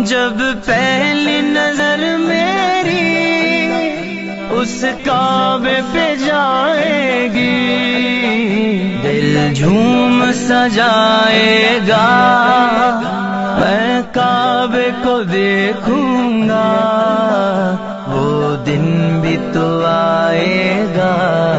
जब पहली नजर मेरी उस काबे पे जाएगी, दिल झूम सजाएगा, मैं काबे को देखूंगा, वो दिन भी तो आएगा।